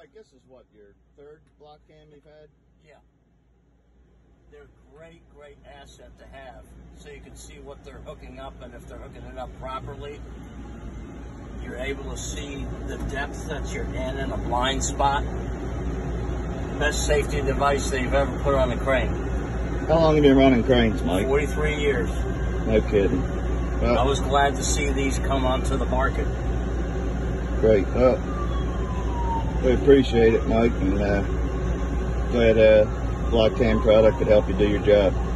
Mike, this is what, your third BlokCam you've had? Yeah. They're a great asset to have, so you can see what they're hooking up, and if they're hooking it up properly, you're able to see the depth that you're in a blind spot. Best safety device that you've ever put on a crane. How long have you been running cranes, Mike? 43 years. No kidding. Well, I was glad to see these come onto the market. Great. Well, we appreciate it, Mike, and glad BlokCam product could help you do your job.